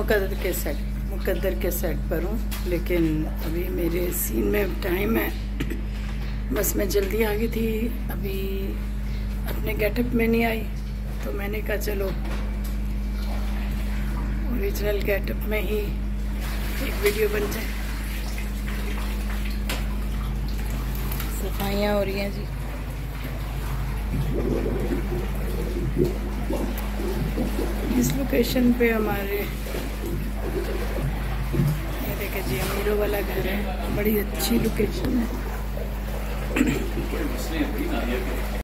मुकद्दर के सेट पर हूँ, लेकिन अभी मेरे सीन में टाइम है। बस मैं जल्दी आ गई थी, अभी अपने गेटअप में नहीं आई, तो मैंने कहा चलो ओरिजिनल गेटअप में ही एक वीडियो बन जाए। सफाइयाँ हो रही हैं जी। इस लोकेशन पे हमारे ये देखिए जी अमीरों वाला घर है, बड़ी अच्छी लोकेशन है।